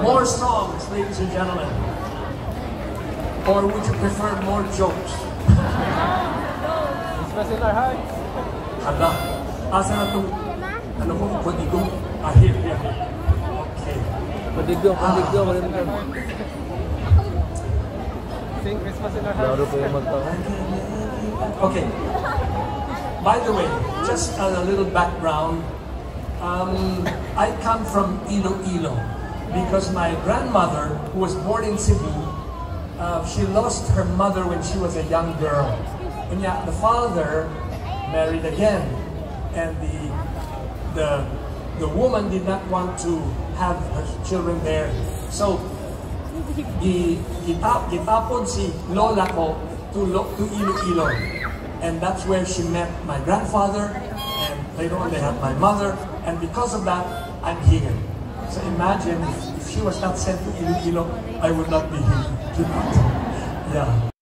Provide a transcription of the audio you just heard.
More songs, ladies and gentlemen. Or would you prefer more jokes? Christmas in our hearts. Hala, asa na itong, ano ko, padigong? Here. Okay. Padigong. Sing Christmas in our hearts. Okay. By the way, just a little background. I come from Iloilo because my grandmother, who was born in Cebu, she lost her mother when she was a young girl. And yeah, the father married again, and the woman did not want to have her children there. So gitapon si lola ko to Iloilo, and that's where she met my grandfather, and later on they had my mother, and because of that, I'm here. So imagine if she was not sent to Iloilo, I would not be here. Yeah.